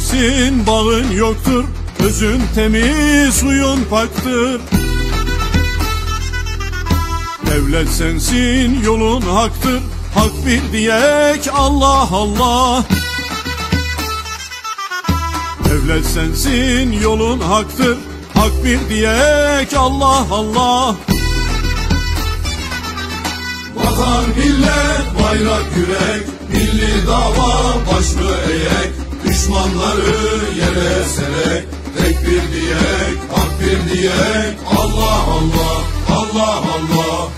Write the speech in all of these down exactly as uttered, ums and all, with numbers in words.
sensin, bağın yoktur. Özün temiz, suyun paktır. Devlet sensin, yolun haktır. Hak bir diyek Allah Allah. Devlet sensin, yolun haktır. Hak bir diyek Allah Allah. Vatan, millet, bayrak, yürek, milli dava başlı eğek, düşmanları yere serek, tek bir diyek, hak bir diyek, Allah Allah, Allah Allah.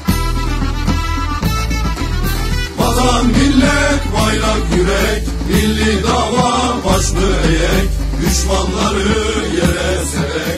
Vatan, millet, bayrak, yürek, milli dava başlı eğek, düşmanları yere serek,